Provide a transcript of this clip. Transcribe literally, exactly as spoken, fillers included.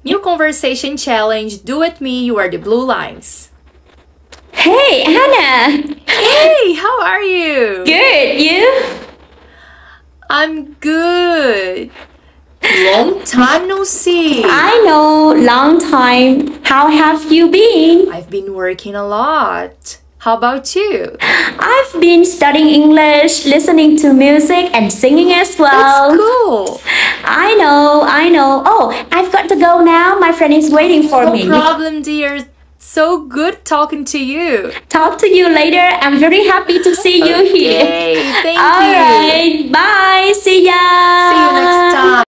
New conversation challenge. Do it me. You are the blue lines. Hey, Anna. Hey, how are you? Good, you? I'm good. Long time no see. I know, long time. How have you been? I've been working a lot. How about you? I've been studying English, listening to music, and singing as well. That's cool. I know, I know. Oh, I've got to go now. My friend is waiting for No me. problem, dear. So good talking to you. Talk to you later. I'm very happy to see you Okay, here. thank All you. right, bye. See ya. See you next time.